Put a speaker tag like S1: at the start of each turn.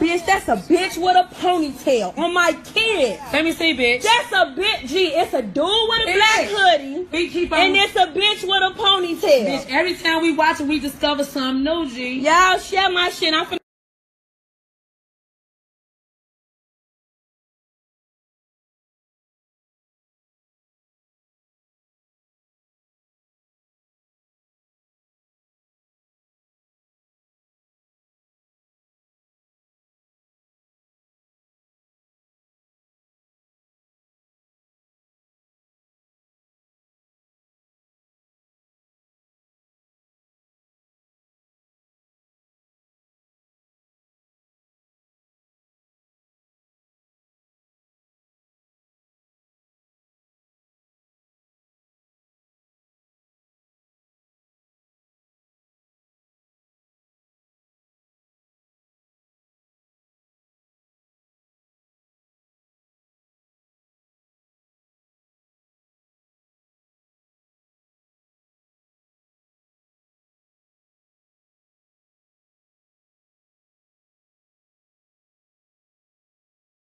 S1: bitch. That's a bitch with a ponytail on my kid.
S2: Let me see, bitch.
S1: That's a bitch. G, it's a dude with a black hoodie. And it's a bitch with a ponytail.
S2: Bitch, every time we watch it, we discover something new, G.
S1: Y'all share my shit. I'm finna